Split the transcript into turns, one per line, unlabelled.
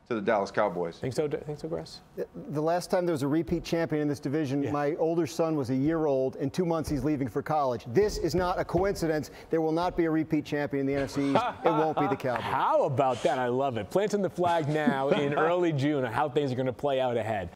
to the Dallas Cowboys.
Think so, Graz?
The last time there was a repeat champion in this division, my older son was a year old. In 2 months, he's leaving for college. This is not a coincidence. There will not be a repeat champion in the NFC East. It won't be the Cowboys.
How about that? I love it. Planting the flag now in early June on how things are going to play out ahead.